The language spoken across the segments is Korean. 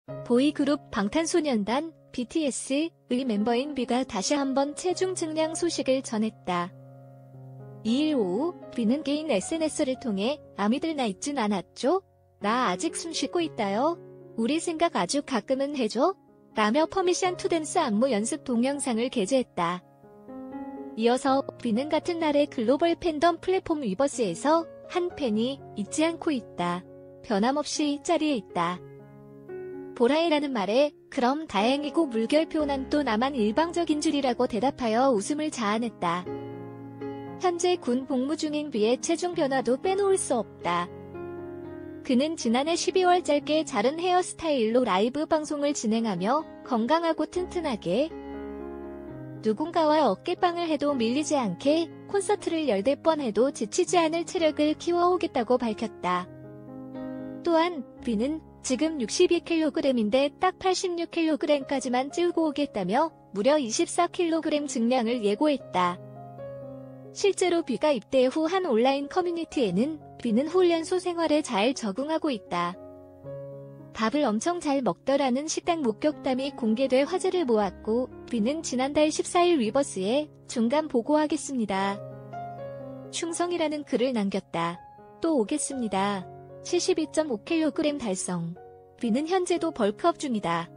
보이그룹 방탄소년단 BTS의 멤버인 B가 다시 한번 체중 증량 소식을 전했다. 2일 오후 B는 개인 SNS를 통해 "아미들 나 있진 않았죠? 나 아직 숨쉬고 있다요. 우리 생각 아주 가끔은 해줘?" 라며 퍼미션 투 댄스 안무 연습 동영상을 게재했다. 이어서 B는 같은 날에 글로벌 팬덤 플랫폼 위버스에서 "한 팬이 잊지 않고 있다. 변함없이 이 자리에 있다. 보라해라는 말에 "그럼 다행이고 물결표 난 또 나만 일방적인 줄이라고 대답하여 웃음을 자아냈다. 현재 군 복무 중인 B의 체중 변화도 빼놓을 수 없다. 그는 지난해 12월 짧게 자른 헤어스타일로 라이브 방송을 진행하며 건강하고 튼튼하게 누군가와 어깨빵을 해도 밀리지 않게 콘서트를 10번 해도 지치지 않을 체력을 키워오겠다고 밝혔다. 또한 B는 지금 62kg인데 딱 86kg까지만 찌우고 오겠다며 무려 24kg 증량을 예고했다. 실제로 B가 입대 후 한 온라인 커뮤니티에는 B는 훈련소 생활에 잘 적응하고 있다. 밥을 엄청 잘 먹더라는 식당 목격담이 공개돼 화제를 모았고, B는 지난달 14일 위버스에 "중간 보고하겠습니다. 충성이라는 글을 남겼다. 또 오겠습니다. 72.5kg 달성. B는 현재도 벌크업 중이다.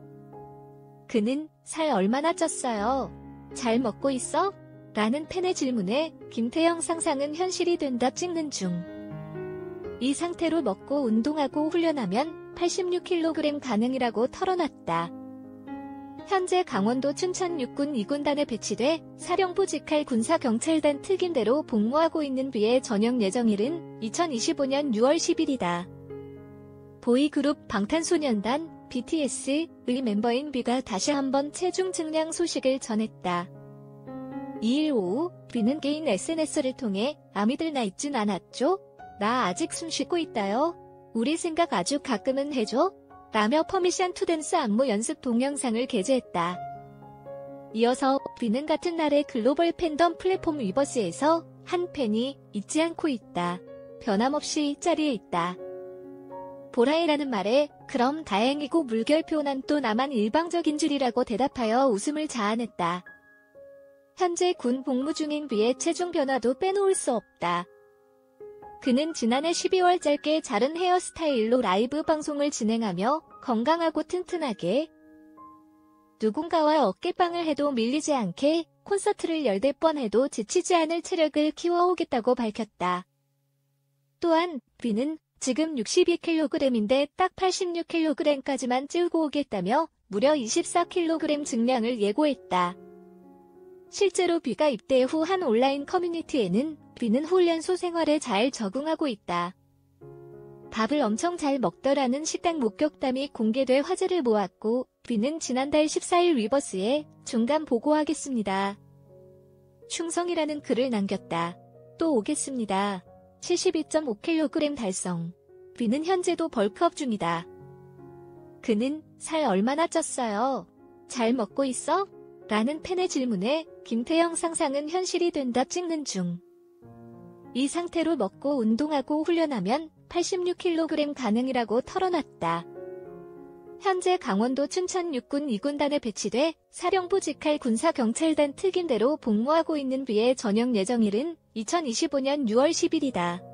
그는 "살 얼마나 쪘어요? 잘 먹고 있어?" 라는 팬의 질문에 김태형 상상은 현실이 된다 찍는 중. 이 상태로 먹고 운동하고 훈련하면 86kg 가능이라고 털어놨다. 현재 강원도 춘천 육군 2군단에 배치돼 사령부 직할 군사경찰단 특임대로 복무하고 있는 B의 전역 예정일은 2025년 6월 10일이다. 보이그룹 방탄소년단 BTS의 멤버인 B가 다시 한번 체중 증량 소식을 전했다. 2일 오후 B는 개인 SNS를 통해 "아미들 나 있진 않았죠? 나 아직 숨쉬고 있다요. 우리 생각 아주 가끔은 해줘?" 라며 퍼미션 투 댄스 안무 연습 동영상을 게재했다. 이어서 B는 같은 날에 글로벌 팬덤 플랫폼 위버스에서 "한 팬이 잊지 않고 있다. 변함없이 이 자리에 있다. 보라해라는 말에 "그럼 다행이고 물결표 난 또 나만 일방적인 줄이라고 대답하여 웃음을 자아냈다. 현재 군 복무 중인 B의 체중 변화도 빼놓을 수 없다. 그는 지난해 12월 짧게 자른 헤어스타일로 라이브 방송을 진행하며 건강하고 튼튼하게 누군가와 어깨빵을 해도 밀리지 않게 콘서트를 10번 해도 지치지 않을 체력을 키워오겠다고 밝혔다. 또한 B는 지금 62kg인데 딱 86kg까지만 찌우고 오겠다며 무려 24kg 증량을 예고했다. 실제로 B가 입대 후 한 온라인 커뮤니티에는 B는 훈련소 생활에 잘 적응하고 있다. 밥을 엄청 잘 먹더라는 식당 목격담이 공개돼 화제를 모았고, B는 지난달 14일 위버스에 "중간 보고하겠습니다. 충성이라는 글을 남겼다. 또 오겠습니다. 72.5kg 달성. B는 현재도 벌크업 중이다. 그는 "살 얼마나 쪘어요? 잘 먹고 있어?" 라는 팬의 질문에 김태형 상상은 현실이 된다 찍는 중. 이 상태로 먹고 운동하고 훈련하면 86kg 가능이라고 털어놨다. 현재 강원도 춘천 육군 2군단에 배치돼 사령부 직할 군사경찰단 특임대로 복무하고 있는 B의 전역 예정일은 2025년 6월 10일이다.